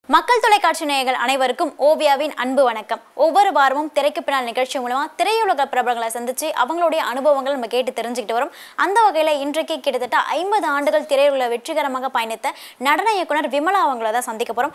மக்கள் தொலைக்காட்சி நேயர்கள் அனைவருக்கும் ஓவியாவின் அன்பு வணக்கம். ஒவ்வொரு வாரமும் திரைக்கு பின்னால் நிகழ்ச்சி மூலமா திரையுலக பிரபலங்களை சந்திச்சு அவங்களுடைய அனுபவங்கள் நம்ம கேட்டு தெரிஞ்சுக்கிட்டு வரோம். அந்த வகையில இன்றைக்கு கிட்டத்தட்ட 50 ஆண்டுகள் திரையுலக வெற்றிகரமாக பயணித்த நடன இயக்குனர் விமலா அவங்கள தான் சந்திக்க போறோம்.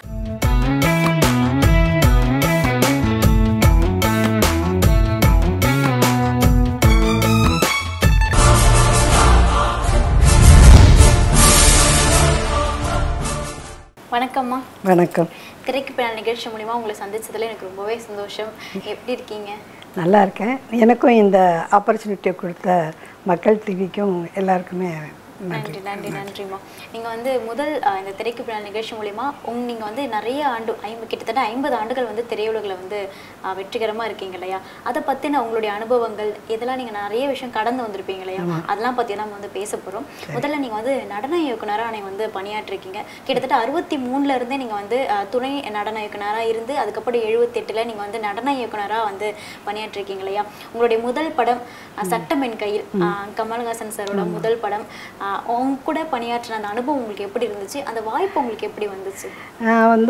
வணக்கம்மா. வணக்கம். திரைக்கு பின்னால் நிகழ்ச்சி மூலிமா உங்களை சந்திச்சதுல எனக்கு ரொம்பவே சந்தோஷம். எப்படி இருக்கீங்க? நல்லா இருக்கேன். எனக்கும் இந்த ஆப்பர்ச்சுனிட்டியை கொடுத்த மக்கள் டிவிக்கும் எல்லாருக்குமே நன்றி நன்றி நன்றிம்மா. நீங்கள் முதல் இந்த திரைக்கு பின்னால் நிகழ்ச்சி மூலிமா நீங்கள் நிறைய ஆண்டு கிட்டத்தட்ட 50 ஆண்டுகள் திரையுலகில் வெற்றிகரமாக இருக்கீங்க இல்லையா? அதை பற்றின உங்களுடைய அனுபவங்கள் இதெல்லாம் நீங்கள் நிறைய விஷயம் கடந்து வந்திருப்பீங்க இல்லையா? அதெல்லாம் பற்றி நம்ம பேச போகிறோம். முதல்ல நீங்கள் நடன இயக்குனராக நீங்கள் பணியாற்றிருக்கீங்க. கிட்டத்தட்ட 63லேருந்தே நீங்கள் துணை நடன இயக்குனராக இருந்து அதுக்கப்புறம் 78ல் நீங்கள் நடன இயக்குனராக பணியாற்றிருக்கீங்க இல்லையா? உங்களுடைய முதல் படம் சட்டம் என் கையில், கமல்ஹாசன் சாரோட முதல் படம். அவங்க கூட பணியாற்றின அந்த அனுபவம் உங்களுக்கு எப்படி இருந்துச்சு? அந்த வாய்ப்பு உங்களுக்கு எப்படி வந்துச்சு? நான்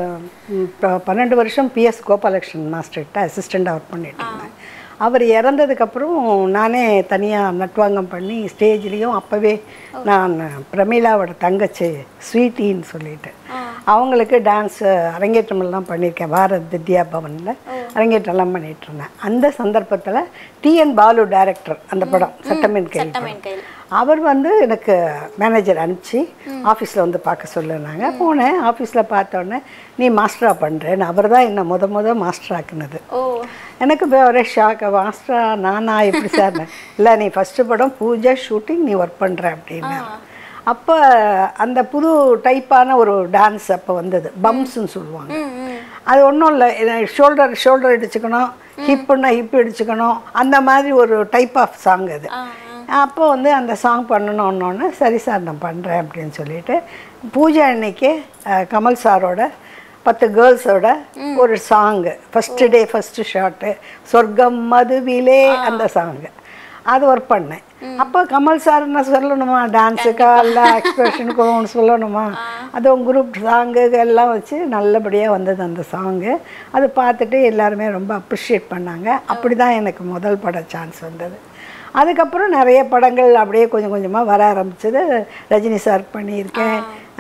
12 வருஷம் பிஎஸ் கோபாலகிருஷ்ணன் மாஸ்டர்கிட்ட அசிஸ்டண்டாக ஒர்க் பண்ணிட்டு இருந்தேன். அவர் இறந்ததுக்கப்புறம் நானே தனியாக நட்வாங்கம் பண்ணி ஸ்டேஜ்லேயும் அப்போவே நான் பிரமீளாவோட தங்கச்சி ஸ்வீட்டின்னு சொல்லிட்டு அவங்களுக்கு டான்ஸ் அரங்கேற்றமெல்லாம் பண்ணியிருக்கேன். பாரத் வித்யா பவனில் அரங்கேற்றம்லாம் பண்ணிகிட்டு இருந்தேன். அந்த சந்தர்ப்பத்தில் டிஎன் பாலு டைரக்டர், அந்த படம் சட்டமென் கையில், அவர் எனக்கு மேனேஜர் அனுப்பிச்சி ஆஃபீஸில் பார்க்க சொல்லுனாங்க. போனேன். ஆஃபீஸில் பார்த்தோன்னே நீ மாஸ்டராக பண்ணுறேன்னு அவர் தான் என்னை முத மாஸ்டர் ஆக்குனது. எனக்கு ஒரே ஷாக். மாஸ்டரா நானா எப்படி சார்? இல்லை, நீ ஃபஸ்ட்டு படம் பூஜை ஷூட்டிங் நீ ஒர்க் பண்ணுற அப்படின்னு. அப்போ அந்த புது டைப்பான ஒரு டான்ஸ் அப்போ வந்தது, பம்ப்ஸ்ன்னு சொல்லுவாங்க. அது ஒன்றும் இல்லை, ஷோல்டர் அடிச்சுக்கணும், ஹிப்புன்னா ஹிப் அடிச்சுக்கணும், அந்த மாதிரி ஒரு டைப் ஆஃப் சாங் அது. அப்போ அந்த சாங் பண்ணணுன்னொன்னே சரி சார் நான் பண்ணுறேன் அப்படின்னு சொல்லிட்டு பூஜை அன்னைக்கு கமல் சாரோட 10 கேர்ள்ஸோட ஒரு song, first day first shot சொர்க்கம் மதுவிலே, அந்த சாங்கு அது ஒர்க் பண்ணேன். அப்போ கமல் சார் என்ன சொல்லணுமா, டான்ஸுக்கா இல்லை எக்ஸ்பிரஷனுக்கு ஒன்று சொல்லணுமா, அது குரூப் சாங்கு எல்லாம் வச்சு நல்லபடியாக வந்தது அந்த சாங்கு. அது பார்த்துட்டு எல்லாருமே ரொம்ப அப்ரிஷியேட் பண்ணாங்க. அப்படி தான் எனக்கு முதல் பட சான்ஸ் வந்தது. அதுக்கப்புறம் நிறைய படங்கள் அப்படியே கொஞ்சம் கொஞ்சமாக வர ஆரம்பிச்சது. ரஜினி சார் பண்ணியிருக்கேன்.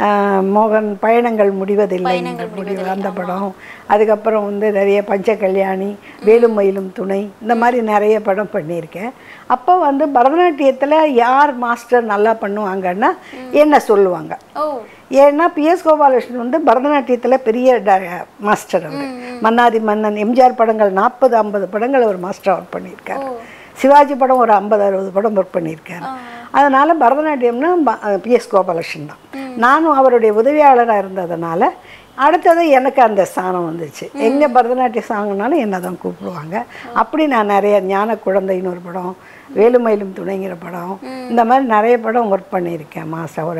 மோகன் பயணங்கள் முடிவதில்லை அந்த படம். அதுக்கப்புறம் நிறைய பஞ்ச கல்யாணி, வேலும் மயிலும் துணை, இந்த மாதிரி நிறைய படம் பண்ணியிருக்கேன். அப்போ பரதநாட்டியத்தில் யார் மாஸ்டர் நல்லா பண்ணுவாங்கன்னா என்ன சொல்லுவாங்க. ஏன்னா பிஎஸ் கோபாலகிருஷ்ணன் பரதநாட்டியத்தில் பெரிய மாஸ்டர். அவர் மன்னாதி மன்னன், எம்ஜிஆர் படங்கள் 40-50 படங்கள் அவர் மாஸ்டர் ஒர்க் பண்ணியிருக்காரு. சிவாஜி படம் ஒரு 50-60 படம் ஒர்க் பண்ணியிருக்காரு. அதனால் பரதநாட்டியம்னா பிஎஸ் கோபாலகிருஷ்ணன் தான். நானும் அவருடைய உதவியாளராக இருந்ததுனால அடுத்தது எனக்கு அந்த ஸ்தானம் வந்துச்சு. எங்கே பரதநாட்டிய சாங்குனாலும் என்ன தான் கூப்பிடுவாங்க. அப்படி நான் நிறைய ஞான குழந்தைன்னு ஒரு படம், வேலுமயிலும் துணைங்கிற படம், இந்த மாதிரி நிறைய படம் ஒர்க் பண்ணியிருக்கேன்.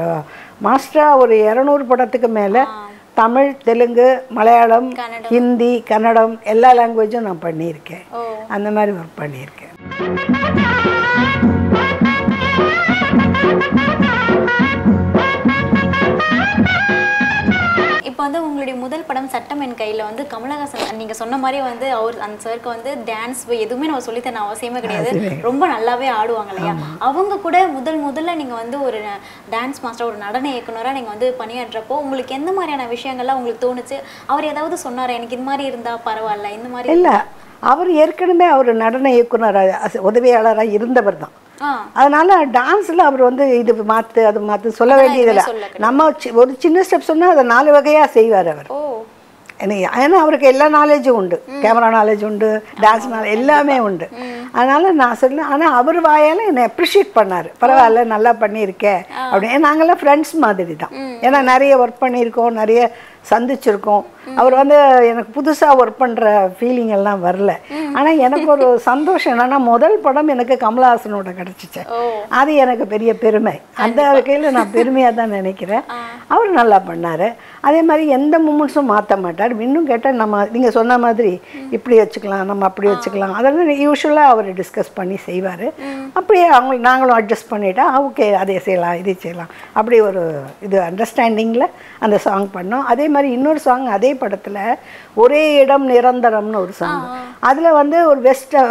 மாஸ்டராக ஒரு 200 படத்துக்கு மேலே தமிழ், தெலுங்கு, மலையாளம், ஹிந்தி, கன்னடம் எல்லா லாங்குவேஜும் நான் பண்ணியிருக்கேன். அந்த மாதிரி ஒர்க் பண்ணியிருக்கேன். இப்போ உங்களுடைய முதல் படம் சட்டம் என் கையில் கமலஹாசன் நீங்கள் சொன்ன மாதிரி அவர் அந்த சாருக்கு டான்ஸ் எதுவுமே நம்ம சொல்லித்தர அவசியமே கிடையாது, ரொம்ப நல்லாவே ஆடுவாங்க இல்லையா? அவங்க கூட முதல்ல நீங்கள் ஒரு டான்ஸ் மாஸ்டர், ஒரு நடன இயக்குனராக நீங்கள் பணியாற்றப்போ உங்களுக்கு எந்த மாதிரியான விஷயங்கள்லாம் உங்களுக்கு தோணுச்சு? அவர் ஏதாவது சொன்னார் எனக்கு இது மாதிரி இருந்தால் பரவாயில்ல இந்த மாதிரி? இல்லை, அவர் ஏற்கனவே அவர் நடன இயக்குனராக உதவியாளராக இருந்தவர் தான். அதனால டான்ஸில் அவர் இது மாற்று அது மாற்று சொல்ல வேண்டியதில்லை. நம்ம ஒரு சின்ன ஸ்டெப் சொன்னால் அதை 4 வகையாக செய்வார் அவர். ஏன்னா அவருக்கு எல்லா நாலேஜும் உண்டு, கேமரா நாலேஜ் உண்டு, டான்ஸ் நாலேஜ் எல்லாமே உண்டு. அதனால் நான் சொல்ல, ஆனால் அவர் வாயால் என்னை அப்ரிஷியேட் பண்ணார். பரவாயில்ல, நல்லா பண்ணியிருக்கேன் அப்படின்னு. நாங்கள்லாம் ஃப்ரெண்ட்ஸ் மாதிரி தான். ஏன்னா நிறைய ஒர்க் பண்ணியிருக்கோம், நிறைய சந்திச்சிருக்கோம். அவர் எனக்கு புதுசாக ஒர்க் பண்ணுற ஃபீலிங் எல்லாம் வரல. ஆனால் எனக்கு ஒரு சந்தோஷம் என்னன்னா, முதல் படம் எனக்கு கமல்ஹாசனோட கிடச்சிச்சு. அது எனக்கு பெரிய பெருமை. அந்த வகையில் நான் பெருமையாக தான் நினைக்கிறேன். அவர் நல்லா பண்ணார். அதே மாதிரி எந்த மூமெண்ட்ஸும் மாற்ற மாட்டார். இன்னும் கேட்டால் நம்ம நீங்கள் சொன்ன மாதிரி இப்படி வச்சுக்கலாம், நம்ம அப்படி வச்சுக்கலாம், அதெல்லாம் யூஸ்வலாக அவர் டிஸ்கஸ் பண்ணி செய்வார். அப்படியே நாங்களும் அட்ஜஸ்ட் பண்ணிட்டா ஓகே அதை செய்யலாம், இதை செய்யலாம், அப்படி ஒரு இது அண்டர்ஸ்டாண்டிங்கில் அந்த சாங் பண்ணோம். அதே மாதிரி இன்னொரு சாங் அதே படத்தில் ஒரே இடம் நிரந்தரம்னு ஒரு சாங். அதில் வந்து ஒரு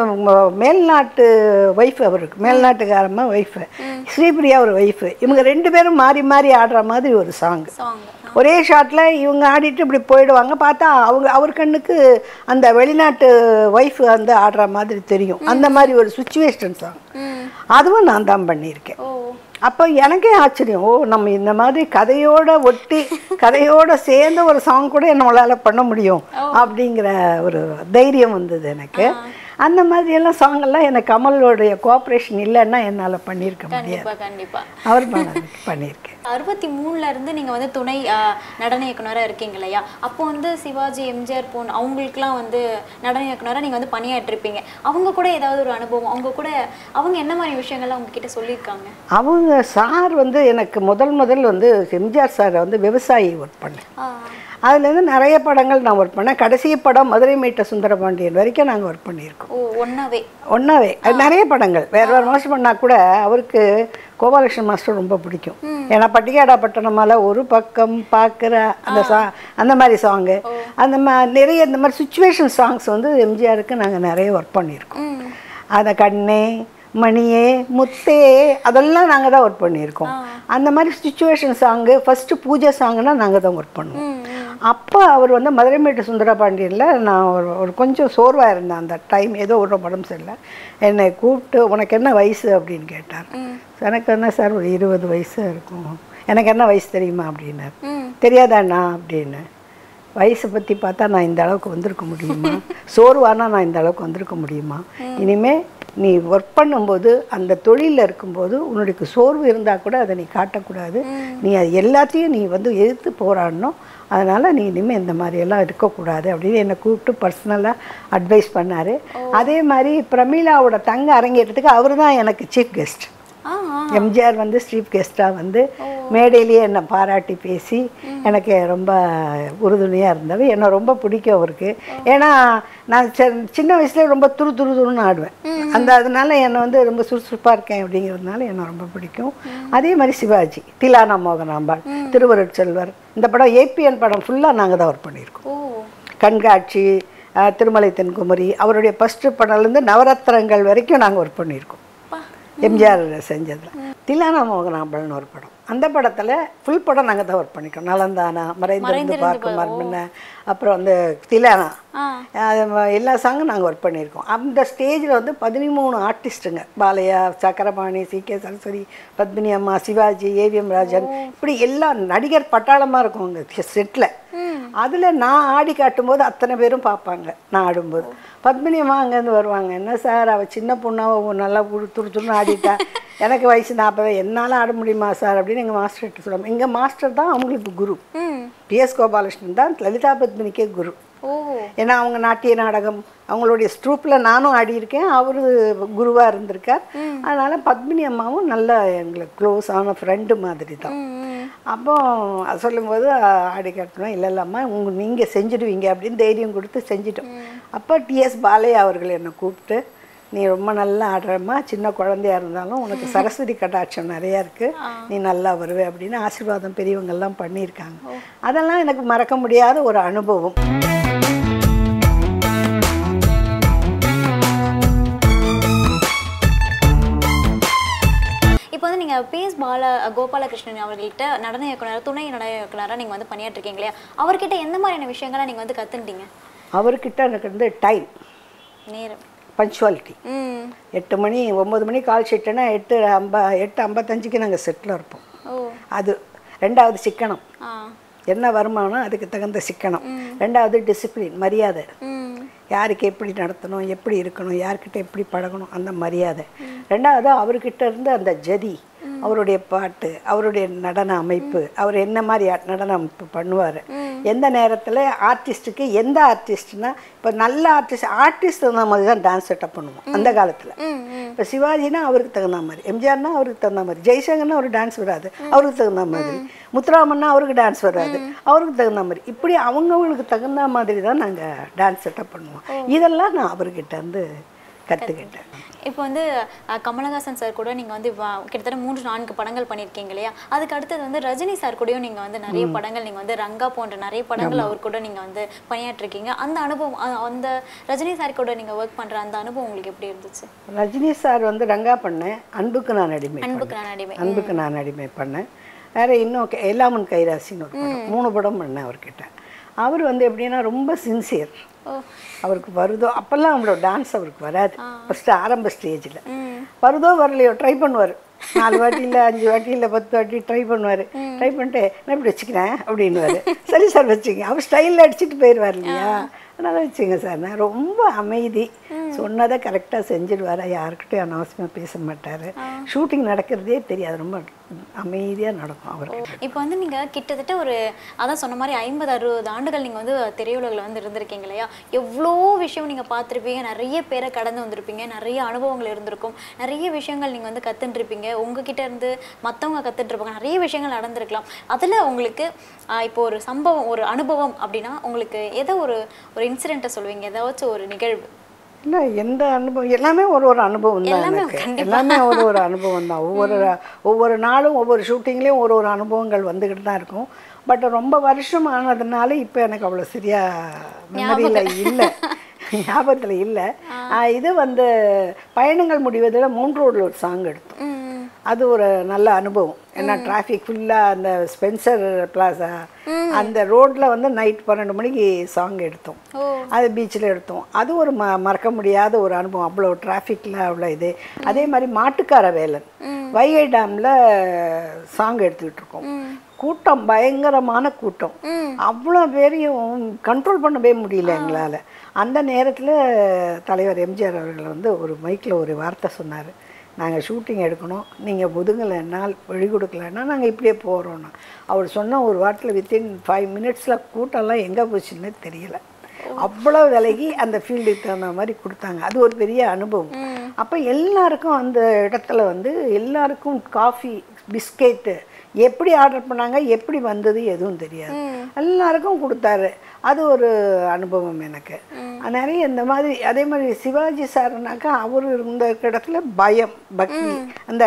மேல்நாட்டு ஒய்ஃப், அவருக்கு மேல்நாட்டுக்காரம்மா ஒய்ஃபு, ஸ்ரீபிரியா ஒரு ஒய்ஃபு, இவங்க 2 பேரும் மாறி மாறி ஆடுற மாதிரி ஒரு சாங். ஒரே ஷாட்டில் இவங்க ஆடிட்டு இப்படி போயிடுவாங்க, பார்த்தா அவர் கண்ணுக்கு அந்த வெளிநாட்டு ஒய்ஃப் வந்து ஆடுற மாதிரி தெரியும். அந்த மாதிரி ஒரு சுச்சுவேஷன் சாங், அதுவும் நான் தான் பண்ணியிருக்கேன். அப்போ எனக்கே ஆச்சரியம், நம்ம இந்த மாதிரி கதையோட ஒட்டி கதையோட சேர்ந்த ஒரு சாங் கூட நம்மளால் பண்ண முடியும் அப்படிங்கிற ஒரு தைரியம் வந்தது எனக்கு. அந்த மாதிரி எல்லாம் சாங்கெல்லாம் எனக்கு கமலோடைய கோஆப்ரேஷன் இல்லைன்னா என்னால் பண்ணியிருக்க முடியாது. கண்டிப்பாக அவர் பண்ணியிருக்கேன். 63ல இருந்து நீங்கள் வந்து துணை நடன இயக்குனராக இருக்கீங்க இல்லையா? அப்போ வந்து சிவாஜி, எம்ஜிஆர் அவங்களுக்குலாம் வந்து நடன இயக்குனராக நீங்கள் வந்து பணியாற்றிருப்பீங்க. அவங்க கூட ஏதாவது ஒரு அனுபவம், அவங்க என்ன மாதிரி விஷயங்கள்லாம் உங்ககிட்ட சொல்லியிருக்காங்க? அவங்க சார் வந்து எனக்கு முதல் வந்து எம்ஜிஆர் சார் வந்து விவசாயி ஒர்க் பண்ணேன். அதுலேருந்து நிறைய படங்கள் நான் ஒர்க் பண்ணேன். கடைசி படம் மதுரை மீட்ட சுந்தரபாண்டியன் வரைக்கும் நாங்கள் ஒர்க் பண்ணியிருக்கோம். ஒன்றாவே அது நிறைய படங்கள் வேறு மாஸ்டர் பண்ணால் கூட அவருக்கு கோபாலகிருஷ்ணன் மாஸ்டர் ரொம்ப பிடிக்கும். ஏன்னா பட்டிக்காடா பட்டணமால ஒரு பக்கம் பார்க்குற அந்த அந்த மாதிரி சாங்கு, நிறைய இந்த மாதிரி சுச்சுவேஷன் சாங்ஸ் வந்து எம்ஜிஆருக்கு நாங்கள் நிறைய ஒர்க் பண்ணியிருக்கோம். அதை கண்ணே மணியே முத்தே அதெல்லாம் நாங்கள் தான் ஒர்க் பண்ணியிருக்கோம். அந்த மாதிரி சுச்சுவேஷன் சாங்கு, ஃபஸ்ட்டு பூஜை சாங்குனா நாங்கள் தான் ஒர்க் பண்ணுவோம். அப்போ அவர் வந்து மதுரை மீட்டு சுந்தரபாண்டியனில் நான் ஒரு கொஞ்சம் சோர்வாக இருந்தேன் அந்த டைம், ஏதோ ஒரு படம் சரியில்லை. என்னை கூப்பிட்டு உனக்கு என்ன வயசு அப்படின்னு கேட்டார். எனக்கு என்ன சார் ஒரு 20 வயசு இருக்கும். எனக்கு என்ன வயசு தெரியுமா அப்படின்னார். தெரியாதாண்ணா அப்படின்னு. வயசை பற்றி பார்த்தா நான் இந்த அளவுக்கு வந்திருக்க முடியுமா? சோர்வானா நான் இந்த அளவுக்கு வந்திருக்க முடியுமா? இனிமேல் நீ ஒர்க் பண்ணும்போது அந்த தொழிலில் இருக்கும்போது உன்னுடைய சோர்வு இருந்தால் கூட அதை நீ காட்டக்கூடாது. நீ அது எல்லாத்தையும் நீ வந்து எதிர்த்து போராடணும். அதனால் நீ இனிமேல் இந்த மாதிரியெல்லாம் இருக்கக்கூடாது அப்படின்னு என்னை கூப்பிட்டு பர்சனலாக அட்வைஸ் பண்ணார். அதே மாதிரி பிரமீளாவோட தங்க அரங்கேற்றத்துக்கு அவர் தான் எனக்கு சீஃப் கெஸ்ட். எம்ஜிஆர் வந்து சீஃப் கெஸ்ட்டாக வந்து மேடையிலேயே என்னை பாராட்டி பேசி எனக்கு ரொம்ப உறுதுணையாக இருந்தது. என்னை ரொம்ப பிடிக்கும் அவருக்கு. ஏன்னா நான் சின்ன வயசுலேயே ரொம்ப துருன்னு ஆடுவேன். அதனால என்னை வந்து ரொம்ப சுறுசுறுப்பாக இருக்கேன் அப்படிங்கிறதுனால என்னை ரொம்ப பிடிக்கும். அதே மாதிரி சிவாஜி, திலானா மோகனாம்பாள், திருவருட்செல்வர், இந்த படம் ஏபிஎன் படம் ஃபுல்லாக நாங்கள் தான் ஒர்க் பண்ணியிருக்கோம். கண்காட்சி, திருமலை தென்குமரி, அவருடைய ஃபஸ்ட்டு படம்லேருந்து நவரத்னங்கள் வரைக்கும் நாங்கள் ஒர்க் பண்ணியிருக்கோம். எம்ஜிஆர் செஞ்சதில் திலானா மோகனாம்பாள்னு ஒரு படம், அந்த படத்தில் ஃபுல் படம் நாங்கள் தான் ஒர்க் பண்ணிக்கோம். நலந்தானா, மறைந்து பார்க்க மர்மன, அப்புறம் வந்து திலானா, எல்லா சாங்கும் நாங்கள் ஒர்க் பண்ணியிருக்கோம். அந்த ஸ்டேஜில் வந்து 13 ஆர்டிஸ்ட்டுங்க, பாலையா, சக்கரபாணி, சி.கே. சரஸ்வதி, பத்மினி அம்மா, சிவாஜி, ஏவிஎம் ராஜன், இப்படி எல்லா நடிகர் பட்டாளமாக இருக்கும் அங்கே செட்டில். அதில் நான் ஆடி காட்டும்போது அத்தனை பேரும் பார்ப்பாங்க. நான் ஆடும்போது பத்மினி அம்மா அங்கேருந்து வருவாங்க. என்ன சார் அவள் சின்ன பொண்ணாக நல்லா துருன்னு ஆடிட்டா, எனக்கு வயசு 40, என்னால் ஆட முடியுமா சார் அப்படின்னு எங்கள் மாஸ்டர்கிட்ட சொல்லுவாங்க. எங்கள் மாஸ்டர் தான் அவங்களுக்கு குரு. PS கோபாலகிருஷ்ணன் தான் லலிதா பத்மினிக்கே குரு. ஏன்னா அவங்க நாட்டிய நாடகம் அவங்களுடைய ஸ்ட்ரூப்பில் நானும் ஆடியிருக்கேன், அவரு குருவாக இருந்திருக்கார். அதனால் பத்மினி அம்மாவும் நல்ல எங்களுக்கு க்ளோஸ் ஆன ஃப்ரெண்டு மாதிரி தான். அப்போ அது சொல்லும்போது ஆடி காட்டணும், இல்லைம்மா நீங்கள் செஞ்சுடுவீங்க அப்படின்னு தைரியம் கொடுத்து செஞ்சிட்டோம். அப்போ TS பாலையா அவர்கள் என்னை கூப்பிட்டு, நீ ரொம்ப நல்லா ஆடுறம்மா, சின்ன குழந்தையா இருந்தாலும் உனக்கு சரஸ்வதி கட்டாட்சம் நிறையா இருக்குது, நீ நல்லா வருவே அப்படின்னு ஆசீர்வாதம் பெரியவங்கள்லாம் பண்ணியிருக்காங்க. அதெல்லாம் எனக்கு மறக்க முடியாத ஒரு அனுபவம். இப்போ வந்து நீங்கள் PS கோபாலகிருஷ்ணன் அவர்கள்ட்ட நடன இயக்குனர், துணை நடன இயக்குனராக நீங்கள் வந்து பண்ணியாட்டிருக்கீங்க இல்லையா? அவர்கிட்ட எந்த மாதிரியான விஷயங்களை நீங்கள் வந்து கற்றுக்கிட்டீங்க? அவர்கிட்ட எனக்கு வந்து டைம், நேரம், பஞ்சுவாலிட்டி. 8 மணி 9 மணி கால் ஷீட்டுன்னா 8:55க்கு நாங்கள் செட்டில் இருப்போம். அது 2வது சிக்கனம், என்ன வருமானம் அதுக்கு தகுந்த சிக்கனம். 2வது டிசிப்ளின், மரியாதை, யாருக்கு எப்படி நடத்தணும், எப்படி இருக்கணும், யார்கிட்ட எப்படி பழகணும், அந்த மரியாதை. 2வது அவர்கிட்ட இருந்து அந்த ஜதி, அவருடைய பாட்டு, அவருடைய நடன அமைப்பு, அவர் என்ன மாதிரி நடன அமைப்பு பண்ணுவார், எந்த நேரத்தில் ஆர்டிஸ்ட்டுக்கு எந்த ஆர்டிஸ்ட்னா, இப்போ நல்ல ஆர்டிஸ்ட் தகுந்த மாதிரி தான் டான்ஸ் செட்டப் பண்ணுவோம் அந்த காலத்தில். இப்போ சிவாஜினா அவருக்கு தகுந்த மாதிரி, எம்ஜிஆர்னா அவருக்கு தகுந்த மாதிரி, ஜெய்சங்கர்னா அவருக்கு டான்ஸ் வராது, அவருக்கு தகுந்த மாதிரி, முத்துராமன்னா அவருக்கு டான்ஸ் வராது, அவருக்கு தகுந்த மாதிரி, இப்படி அவங்கவுங்களுக்கு தகுந்த மாதிரி தான் நாங்கள் டான்ஸ் செட்டப் பண்ணுவோம். இதெல்லாம் நான் அவர்கிட்ட இருந்து கற்றுக்கிட்டேன். இப்போ வந்து கமலஹாசன் சார் கூட நீங்கள் வந்து கிட்டத்தட்ட 3-4 படங்கள் பண்ணியிருக்கீங்க இல்லையா? அதுக்கு அடுத்தது வந்து ரஜினி சார் கூடயும் நீங்கள் வந்து நிறைய படங்கள், நீங்கள் வந்து ரங்கா போன்ற நிறைய படங்கள் அவர் கூட நீங்கள் வந்து பணியாற்றிருக்கீங்க. அந்த அனுபவம், அந்த ரஜினி சார் கூட நீங்கள் ஒர்க் பண்ணுற அந்த அனுபவம் உங்களுக்கு எப்படி இருந்துச்சு? ரஜினி சார் வந்து ரங்கா பண்ணேன், அன்புக்கு நான் அடிமை பண்ணேன். வேறு இன்னும் எல்லாமன் கைராசின்னு ஒரு படம், 3 படம் பண்ணேன் அவர்கிட்ட. அவர் வந்து எப்படின்னா ரொம்ப சின்சியர். அவருக்கு வருதோ அப்போல்லாம் அவங்களோட டான்ஸ் அவருக்கு வராது. ஃபஸ்ட்டு ஆரம்ப ஸ்டேஜில் வருதோ வரலையோ ட்ரை பண்ணுவார். 4 வாட்டி இல்லை 5 வாட்டி இல்லை 10 வாட்டி ட்ரை பண்ணுவார். ட்ரை பண்ணிட்டு நான் இப்படி வச்சுக்கிறேன் அப்படின்னுவார். சரி சார் வச்சுங்க. அவர் ஸ்டைலில் அடிச்சுட்டு போயிடுவார் இல்லையா, அதனால் வச்சுங்க சார். நான் ரொம்ப அமைதி, சொன்னதை கரெக்டாக செஞ்சுடுவார். யாருக்கிட்டையும் அனாவசியமாக பேச மாட்டார். ஷூட்டிங் நடக்கிறதே தெரியாது, ரொம்ப அமைதியாக நடக்கும் அவருக்கு. இப்போ வந்து நீங்கள் கிட்டத்தட்ட ஒரு அதான் சொன்ன மாதிரி 50-60 ஆண்டுகள் நீங்கள் வந்து திரையுலகில் வந்து இருந்திருக்கீங்க இல்லையா? எவ்வளோ விஷயம் நீங்கள் பார்த்துருப்பீங்க, நிறைய பேரை கடந்து வந்திருப்பீங்க, நிறைய அனுபவங்கள் இருந்திருக்கும், நிறைய விஷயங்கள் நீங்கள் வந்து கற்றுட்டுருப்பீங்க, உங்ககிட்ட இருந்து மற்றவங்க கற்றுட்டுருப்பாங்க, நிறைய விஷயங்கள் நடந்திருக்கலாம். அதில் உங்களுக்கு இப்போ ஒரு சம்பவம், ஒரு அனுபவம் அப்படின்னா உங்களுக்கு ஏதோ ஒரு இன்சிடெண்ட்டை சொல்லுவீங்க, ஏதாச்சும் ஒரு நிகழ்வு? இல்லை, எந்த அனுபவம், எல்லாமே ஒரு அனுபவம் தான் எனக்கு. எல்லாமே ஒரு அனுபவம் தான். ஒவ்வொரு நாளும் ஒவ்வொரு ஷூட்டிங்லேயும் ஒரு அனுபவங்கள் வந்துக்கிட்டு தான் இருக்கும். பட் ரொம்ப வருஷம் ஆனதுனால இப்போ எனக்கு அவ்வளோ சரியாக மெமரியில் இல்லை, ஞாபகத்தில் இல்லை. இது வந்து பயணங்கள் முடிவதில் 3 ரோடில் ஒரு சாங் எடுத்தோம். அது ஒரு நல்ல அனுபவம். ஏன்னா டிராஃபிக் ஃபுல்லாக அந்த ஸ்பென்சர் பிளாசா அந்த ரோட்டில் வந்து நைட் 12 மணிக்கு சாங் எடுத்தோம். அது பீச்சில் எடுத்தோம். அது ஒரு மறக்க முடியாத ஒரு அனுபவம். அவ்வளோ டிராஃபிக்கில் அவ்வளோ இது. அதே மாதிரி மாட்டுக்கார வேலன் வைகை டேமில் சாங் எடுத்துக்கிட்டு இருக்கோம். கூட்டம், பயங்கரமான கூட்டம். அவ்வளோ பேரையும் கண்ட்ரோல் பண்ணவே முடியல எங்களால். அந்த நேரத்தில் தலைவர் எம்ஜிஆர் அவர்கள் வந்து ஒரு மைக்கில் ஒரு வார்த்தை சொன்னார். நாங்கள் ஷூட்டிங் எடுக்கணும், நீங்கள் முதுங்கலைன்னா வழி கொடுக்கலன்னா நாங்கள் இப்படியே போகிறோன்னா. அவர் சொன்ன ஒரு வாரத்தில் வித்தின் 5 மினிட்ஸில் கூட்டம்லாம் எங்கே போச்சுன்னு தெரியலை. அவ்வளோ விலகி அந்த ஃபீல்டுக்கு தகுந்த மாதிரி கொடுத்தாங்க. அது ஒரு பெரிய அனுபவம். அப்போ எல்லாருக்கும் அந்த இடத்துல வந்து எல்லாருக்கும் காஃபி, பிஸ்கெட்டு எப்படி ஆர்டர் பண்ணாங்க, எப்படி வந்தது எதுவும் தெரியாது. எல்லாருக்கும் கொடுத்தாரு. அது ஒரு அனுபவம் எனக்கு. நிறைய இந்த மாதிரி. அதே மாதிரி சிவாஜி சார்னாக்கா அவர் இருந்த இடத்துல பயம், பக்தி, அந்த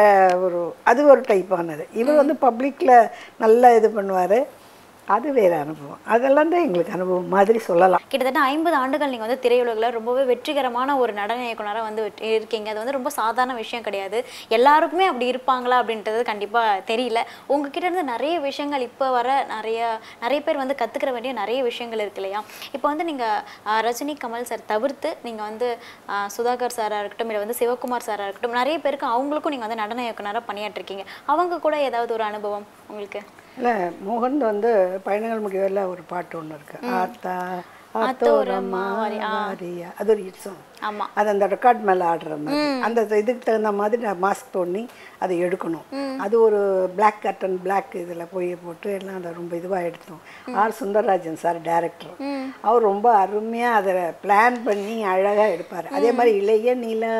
அது ஒரு டைப்பானது. இவர் வந்து பப்ளிக்கில் நல்லா இது பண்ணுவார். அது வேறு அனுபவம். அதெல்லாம் தான் எங்களுக்கு அனுபவம் மாதிரி சொல்லலாம். கிட்டத்தட்ட 50 ஆண்டுகள் நீங்கள் வந்து திரையுலகில் ரொம்பவே வெற்றிகரமான ஒரு நடன இயக்குனராக வந்து இருக்கீங்க. அது வந்து ரொம்ப சாதாரண விஷயம் கிடையாது. எல்லாருக்குமே அப்படி இருப்பாங்களா அப்படின்றது கண்டிப்பாக தெரியல. உங்ககிட்ட இருந்து நிறைய விஷயங்கள் இப்போ வர நிறைய பேர் வந்து கற்றுக்கிற வேண்டிய நிறைய விஷயங்கள் இருக்கு இல்லையா? இப்போ வந்து நீங்கள் ரஜினி, கமல் சார் தவிர்த்து நீங்கள் வந்து சுதாகர் சாராக இருக்கட்டும், இல்லை வந்து சிவகுமார் சாராக இருக்கட்டும், நிறைய பேருக்கு அவங்களுக்கும் நீங்கள் வந்து நடன இயக்குனராக பணியாற்றிருக்கீங்க. அவங்க கூட ஏதாவது ஒரு அனுபவம் உங்களுக்கு? இல்லை, மோகன் வந்து பயணங்கள் முடிவில் ஒரு பாட்டு ஒன்று இருக்குது, ஆத்தா ஆத்தோரம்மா வாரியா. அது ஒரு ஹிட் சாங். ஆமாம், அது அந்த ரெக்கார்ட் மேலே ஆடுற மாதிரி அந்த இதுக்கு தகுந்த மாதிரி நான் மாஸ்க் பண்ணி அதை எடுக்கணும். அது ஒரு பிளாக் கட்டன், பிளாக் இதில் போட்டு எல்லாம் அதை ரொம்ப இதுவாக எடுத்தோம். ஆர் சுந்தரராஜன் சார் டைரக்டர், அவர் ரொம்ப அருமையாக அதை பிளான் பண்ணி அழகாக எடுப்பார். அதே மாதிரி இளைய நிலா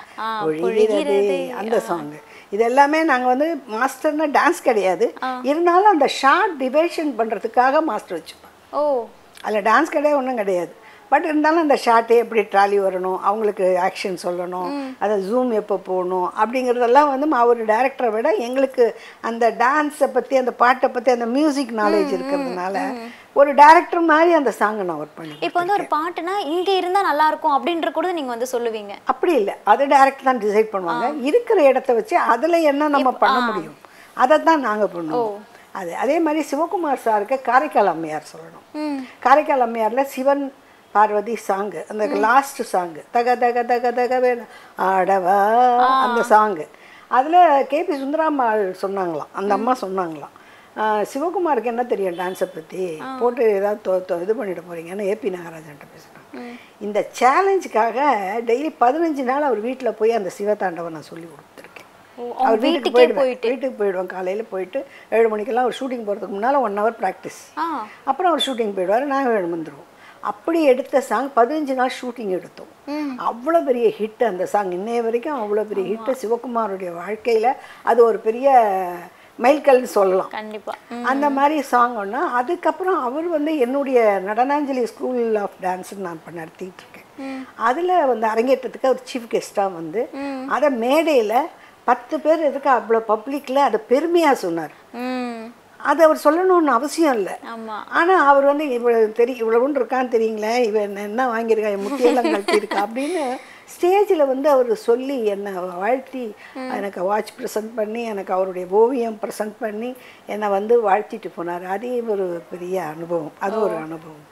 ஒழிகிறது அந்த சாங்கு. இது எல்லாமே நாங்கள் வந்து மாஸ்டர்னா டான்ஸ் கிடையாது, இருந்தாலும் அந்த ஷார்ட் டிவைஷன் பண்ணுறதுக்காக மாஸ்டர் வச்சுப்போம். அதில் டான்ஸ் கிடையாது, ஒன்றும் கிடையாது. பட் இருந்தாலும் அந்த ஷார்ட்டே எப்படி ட்ராலி வரணும், அவங்களுக்கு ஆக்ஷன் சொல்லணும், அதை ஜூம் எப்போ போகணும் அப்படிங்கிறதெல்லாம் வந்து அவர் டைரக்டரை விட எங்களுக்கு அந்த டான்ஸை பற்றி, அந்த பாட்டை பற்றி, அந்த மியூசிக் நாலேஜ் இருக்கிறதுனால ஒரு டைரக்டர் மாதிரி அந்த சாங்கை நான் ஒர்க் பண்ணி. இப்போ வந்து ஒரு பாட்டுனா இங்கே இருந்தால் நல்லா இருக்கும் அப்படின்ற கூட நீங்கள் வந்து சொல்லுவீங்க? அப்படி இல்லை, அது டைரக்டர் தான் டிசைட் பண்ணுவாங்க. இருக்கிற இடத்த வச்சு அதில் என்ன நம்ம பண்ண முடியும் அதை தான் நாங்கள் பண்ணுவோம். அதே மாதிரி சிவகுமார் சாருக்கு காரைக்கால் அம்மையார் சொல்லணும். காரைக்கால் அம்மையாரில் சிவன் பார்வதி சாங்கு, அந்த லாஸ்ட் சாங்கு தக தக தக தக வேணும் ஆடவா, அந்த சாங்கு அதில் கேபி சுந்தராம்மாள் சொன்னாங்களாம், அந்த அம்மா சொன்னாங்களாம், சிவகுமாருக்கு என்ன தெரியும் டான்ஸை பற்றி, போட்டு ஏதாவது இது பண்ணிட்டு போகிறீங்கன்னு ஏபி நாகராஜன்ட்ட பேசுனாங்க. இந்த சேலஞ்சுக்காக டெய்லி 15 நாள் அவர் வீட்டில் போய் அந்த சிவதாண்டவை நான் சொல்லி கொடுத்துருக்கேன். அவர் வீட்டுக்கு போயிடுவேன். காலையில் போயிட்டு 7 மணிக்கெல்லாம் அவர் ஷூட்டிங் போகிறதுக்கு முன்னால் 1 hour ப்ராக்டிஸ். அப்புறம் அவர் ஷூட்டிங் போயிடுவார், நாங்கள் 7 வந்துடுவோம். அப்படி எடுத்த சாங் 15 நாள் ஷூட்டிங் எடுத்தோம். அவ்வளோ பெரிய ஹிட் அந்த சாங், இன்னைய வரைக்கும் அவ்வளோ பெரிய ஹிட்டு. சிவகுமாருடைய வாழ்க்கையில் அது ஒரு பெரிய மைல்கல்னு சொல்லலாம். கண்டிப்பாக அந்த மாதிரி சாங் ஒன்று. அதுக்கப்புறம் அவர் வந்து என்னுடைய நடனாஞ்சலி ஸ்கூல் ஆஃப் டான்ஸ்ன்னு நான் இப்போ நடத்திட்டு இருக்கேன். அதில் வந்து அரங்கேற்றத்துக்கு அவர் சீஃப் கெஸ்ட்டாக வந்து அதை மேடையில் 10 பேர் எதுக்கு அவ்வளோ பப்ளிக்கில் அதை பெருமையாக சொன்னார். அது அவர் சொல்லணும்னு அவசியம் இல்லை. ஆனால் அவர் வந்து இவ்வளவுன்னு இருக்கான்னு தெரியுங்களே, இவன் என்ன வாங்கியிருக்கா, என் முட்டியெல்லாம் கழட்டியிருக்கா அப்படின்னு ஸ்டேஜில் வந்து அவர் சொல்லி என்னை வாழ்த்தி எனக்கு வாட்ச் ப்ரெசென்ட் பண்ணி எனக்கு அவருடைய ஓவியம் ப்ரெசென்ட் பண்ணி என்னை வந்து வாழ்த்திட்டு போனார். அதே ஒரு பெரிய அனுபவம். அது ஒரு அனுபவம்.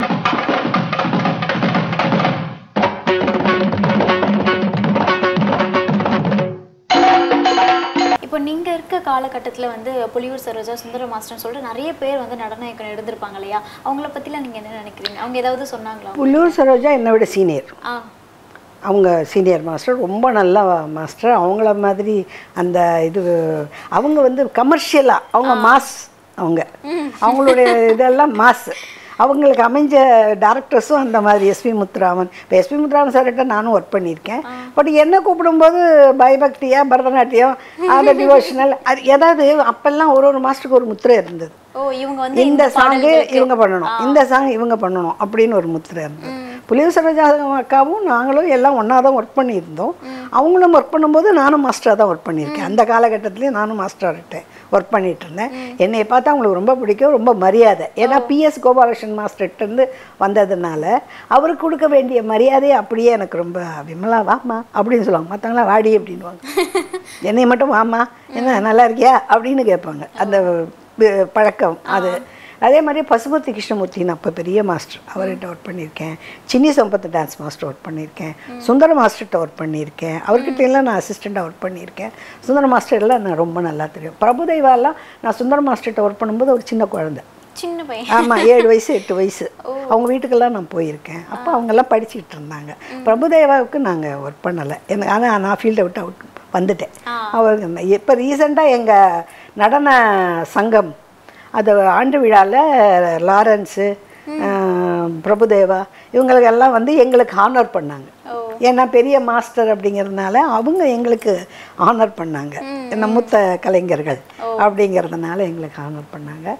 இப்போ நீங்கள் இருக்க காலகட்டத்தில் வந்து புலியூர் சரோஜா, சுந்தர மாஸ்டர்னு சொல்லிட்டு நிறைய பேர் வந்து நடன இயக்குனர் எடுத்திருப்பாங்க இல்லையா? அவங்கள பற்றிலாம் நீங்கள் என்ன நினைக்கிறீங்க? அவங்க ஏதாவது சொன்னாங்களா? புலியூர் சரோஜா என்னை விட சீனியர். அவங்க சீனியர் மாஸ்டர், ரொம்ப நல்ல மாஸ்டர். அவங்கள மாதிரி அந்த இது அவங்க வந்து கமர்ஷியலாக அவங்க மாஸ், அவங்களுடைய இதெல்லாம் மாஸ். அவங்களுக்கு அமைஞ்ச டேரக்டர்ஸும் அந்த மாதிரி எஸ்பி முத்துராமன். இப்போ எஸ்பி முத்துராமன் சார்கிட்ட நானும் ஒர்க் பண்ணியிருக்கேன். பட் என்ன கூப்பிடும்போது பயபக்தியா, பரதநாட்டியம், அந்த டிவோஷனல், அது ஏதாவது அப்பெல்லாம் ஒரு மாஸ்டருக்கு ஒரு முத்திரை இருந்தது. இந்த சாங்கு இவங்க பண்ணணும், இந்த சாங் இவங்க பண்ணணும் அப்படின்னு ஒரு முத்திரை இருந்தது. புலியூர் சரோஜா அக்காவும் நாங்களும் எல்லாம் ஒன்றா தான் ஒர்க் பண்ணியிருந்தோம். அவங்களும் ஒர்க் பண்ணும்போது நானும் மாஸ்டராக தான் ஒர்க் பண்ணியிருக்கேன். அந்த காலகட்டத்துலேயும் நானும் மாஸ்டர்கிட்ட ஒர்க் பண்ணிகிட்டு இருந்தேன். என்னை பார்த்தா அவங்களுக்கு ரொம்ப பிடிக்கும், ரொம்ப மரியாதை. ஏன்னா பிஎஸ் கோபாலகிருஷ்ணன் மாஸ்டர்கிட்டருந்து வந்ததுனால அவருக்கு கொடுக்க வேண்டிய மரியாதையை அப்படியே எனக்கு ரொம்ப, விமலா வாமா அப்படின்னு சொல்லுவாங்க, மற்றவங்களாம் வாடி அப்படின்வாங்க. என்னை மட்டும் வாமா, என்ன நல்லா இருக்கியா அப்படின்னு கேட்பாங்க. அந்த பழக்கம் அது. அதே மாதிரி பசுபதி கிருஷ்ணமூர்த்தின்னு அப்போ பெரிய மாஸ்டர், அவர்கிட்ட ஒர்க் பண்ணியிருக்கேன். Chinni Sampath dance master work பண்ணியிருக்கேன். சுந்தர மாஸ்டர்கிட்ட ஒர்க் பண்ணியிருக்கேன். அவர்கிட்ட எல்லாம் நான் அசிஸ்டண்ட்டாக ஒர்க் பண்ணியிருக்கேன். சுந்தர மாஸ்டர் எல்லாம் நான் ரொம்ப நல்லா தெரியும். பிரபுதேவாலாம் நான் சுந்தர மாஸ்டர்கிட்ட ஒர்க் பண்ணும்போது ஒரு சின்ன குழந்தை, சின்ன பையன், ஆமாம் 7 வயசு 8 வயசு. அவங்க வீட்டுக்கெல்லாம் நான் போயிருக்கேன். அப்போ அவங்கெல்லாம் படிச்சுக்கிட்டு இருந்தாங்க. பிரபுதேவாவுக்கு நாங்கள் ஒர்க் பண்ணலை, ஆனால் நான் ஃபீல்டை விட்டு வந்துட்டேன். அவருக்கு இப்போ ரீசெண்டாக எங்கள் நடன சங்கம் அது ஆண்டு விழாவில் லாரன்ஸு, பிரபுதேவா இவங்களுக்கெல்லாம் வந்து எங்களுக்கு ஹானர் பண்ணாங்க. ஏன்னா பெரிய மாஸ்டர் அப்படிங்கிறதுனால அவங்க எங்களுக்கு ஹானர் பண்ணாங்க. என்ன மூத்த கலைஞர்கள் அப்படிங்கிறதுனால எங்களுக்கு ஹானர் பண்ணாங்க.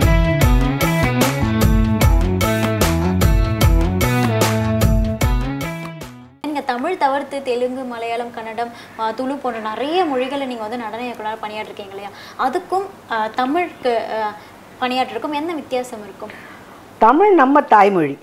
தமிழ் தவிர்த்து தெலுங்கு, மலையாளம், கன்னடம், துளு போன்ற நிறைய மொழிகளை நீங்கள் வந்து நடன இயக்குனர் பணியாற்றிருக்கீங்க இல்லையா? அதுக்கும் தமிழுக்கு பணியாற்றிருக்கும் என்ன வித்தியாசம் இருக்கும்? தமிழ் நம்ம தாய்மொழி,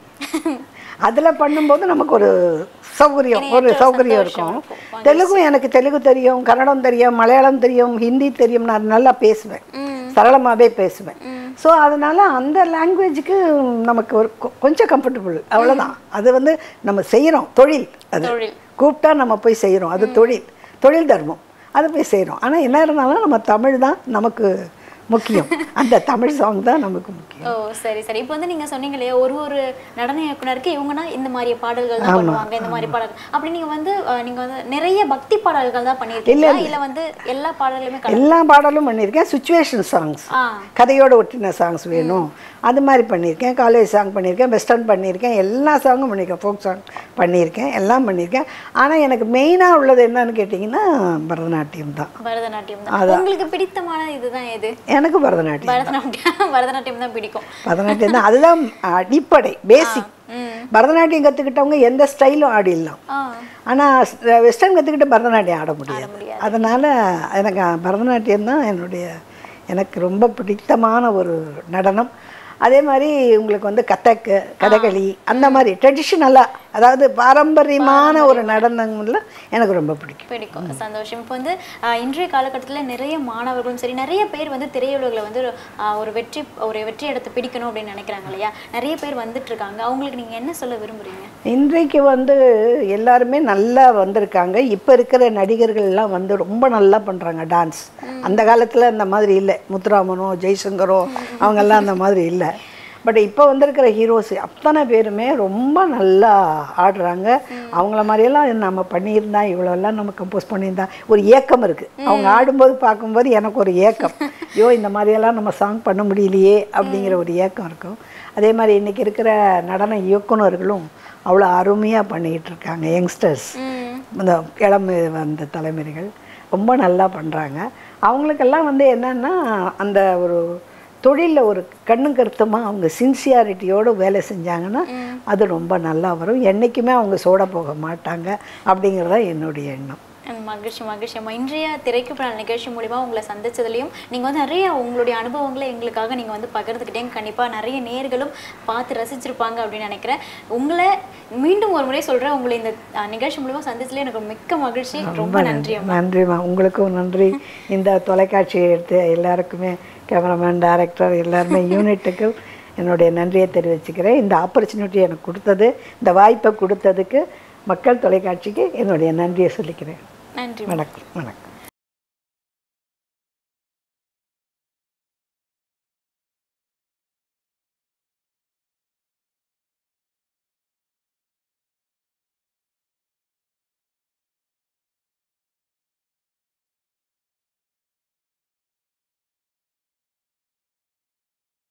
அதில் பண்ணும்போது நமக்கு ஒரு சௌகரியம் இருக்கும். தெலுங்கும் எனக்கு தெலுங்கு தெரியும், கன்னடம் தெரியும், மலையாளம் தெரியும், ஹிந்தி தெரியும். நான் நல்லா பேசுவேன், சரளமாகவே பேசுவேன். ஸோ அதனால் அந்த லாங்குவேஜுக்கு நமக்கு ஒரு கொஞ்சம் கம்ஃபர்டபுள், அவ்வளோதான். அது வந்து நம்ம செய்கிறோம், தொழில். அது கூப்பிட்டா நம்ம போய் செய்கிறோம், அது தொழில் தர்மம், அதை போய் செய்கிறோம். ஆனால் என்ன இருந்தாலும் நம்ம தமிழ் தான் நமக்கு முக்கியம். அந்த தமிழ் சாங் தான் நமக்கு முக்கியம். சரி. இப்போ வந்து நீங்க சொன்னீங்க இல்லையா, ஒரு நடன இயக்குனருக்கு இவங்கன்னா இந்த மாதிரி பாடல்கள் தான் பண்ணுவாங்க, இந்த மாதிரி பாடல்கள் அப்படி நீங்க வந்து நிறைய பக்தி பாடல்கள் தான் பண்ணிருக்கீங்க இல்ல வந்து எல்லா பாடல்களுமே? எல்லா பாடலும் பண்ணியிருக்கேன். சிச்சுவேஷன் சாங்ஸ், கதையோட ஒட்டின சாங்ஸ் வேணும், அது மாதிரி பண்ணியிருக்கேன். காலேஜ் சாங் பண்ணியிருக்கேன், வெஸ்டர்ன் பண்ணியிருக்கேன், எல்லா சாங்கும் பண்ணியிருக்கேன், ஃபோக் சாங் பண்ணியிருக்கேன், எல்லாம் பண்ணியிருக்கேன். ஆனால் எனக்கு மெயினாக உள்ளது என்னன்னு கேட்டிங்கன்னா பரதநாட்டியம் தான். உங்களுக்கு பிடித்தமான இதுதான் எது? எனக்கு பரதநாட்டியம் தான் பிடிக்கும். பரதநாட்டியம் தான், அதுதான் அடிப்படை, பேசிக். பரதநாட்டியம் கற்றுக்கிட்டவங்க எந்த ஸ்டைலும் ஆடிடலாம். ஆனால் வெஸ்டர்ன் கற்றுக்கிட்ட பரதநாட்டியம் ஆட முடியாது. அதனால் எனக்கு பரதநாட்டியம் தான் எனக்கு ரொம்ப பிடித்தமான ஒரு நடனம். அதே மாதிரி உங்களுக்கு வந்து கதகளி அந்த மாதிரி ட்ரெடிஷ்னலாக, அதாவது பாரம்பரியமான ஒரு நடனங்கள்ல எனக்கு ரொம்ப பிடிக்கும். சந்தோஷம். இப்போ வந்து இன்றைய காலகட்டத்தில் நிறைய மாணவர்களும் சரி, நிறைய பேர் வந்து திரையுலகில் வந்து ஒரு வெற்றி இடத்தை பிடிக்கணும் அப்படின்னு நினைக்கிறாங்க இல்லையா? நிறைய பேர் வந்துட்டு இருக்காங்க. அவங்களுக்கு நீங்கள் என்ன சொல்ல விரும்புகிறீங்க? இன்றைக்கு வந்து எல்லாருமே நல்லா வந்திருக்காங்க. இப்போ இருக்கிற நடிகர்கள்லாம் வந்து ரொம்ப நல்லா பண்ணுறாங்க டான்ஸ். அந்த காலத்தில் அந்த மாதிரி இல்லை, முத்துராமனோ ஜெய்சங்கரோ அவங்கெல்லாம் அந்த மாதிரி இல்லை. பட் இப்போ வந்திருக்கிற ஹீரோஸ் அத்தனை பேருமே ரொம்ப நல்லா ஆடுறாங்க. அவங்கள மாதிரியெல்லாம் நம்ம பண்ணியிருந்தா, இவ்வளோலாம் நம்ம கம்போஸ் பண்ணியிருந்தா, ஒரு ஏக்கம் இருக்குது. அவங்க ஆடும்போது பார்க்கும்போது எனக்கு ஒரு ஏக்கம், ஐயோ இந்த மாதிரியெல்லாம் நம்ம சாங் பண்ண முடியலையே அப்படிங்கிற ஒரு ஏக்கம் இருக்கும். அதே மாதிரி இன்றைக்கி இருக்கிற நடன இயக்குனர்களும் அவ்வளோ அருமையாக பண்ணிக்கிட்டு இருக்காங்க. யங்ஸ்டர்ஸ், இந்த இளமை வந்த தலைமுறைகள் ரொம்ப நல்லா பண்ணுறாங்க. அவங்களுக்கெல்லாம் வந்து என்னென்னா அந்த ஒரு தொழிலில் ஒரு கண்ணும் கருத்துமாக அவங்க சின்சியாரிட்டியோடு வேலை செஞ்சாங்கன்னா அது ரொம்ப நல்லா வரும். என்றைக்குமே அவங்க சோட போக மாட்டாங்க அப்படிங்கிறது தான் என்னுடைய எண்ணம். மகிழ்ச்சி மகிழ்ச்சி அம்மா. இன்றைய திரைக்கு பின்னால் நிகழ்ச்சி மூலிமா உங்களை சந்திச்சதுலையும் நீங்கள் வந்து நிறைய உங்களுடைய அனுபவங்களை எங்களுக்காக நீங்கள் வந்து பகிர்ந்துக்கிட்டேங்க. கண்டிப்பாக நிறைய நேர்களும் பார்த்து ரசிச்சிருப்பாங்க அப்படின்னு நினைக்கிறேன். உங்களை மீண்டும் ஒரு முறை சொல்கிறேன், உங்களை இந்த நிகழ்ச்சி மூலிமா சந்திச்சதுல எனக்கு மிக்க மகிழ்ச்சி. ரொம்ப நன்றி. நன்றிம்மா, உங்களுக்கும் நன்றி. இந்த தொலைக்காட்சியை எடுத்து எல்லாருக்குமே, கேமராமேன், டைரக்டர், எல்லாருமே யூனிட்டுக்கு என்னுடைய நன்றியை தெரிவிச்சுக்கிறேன். இந்த ஆப்பர்ச்சுனிட்டி எனக்கு கொடுத்தது, இந்த வாய்ப்பை கொடுத்ததுக்கு மக்கள் தொலைக்காட்சிக்கு என்னுடைய நன்றியை சொல்லிக்கிறேன். நன்றி. வணக்கம். வணக்கம்.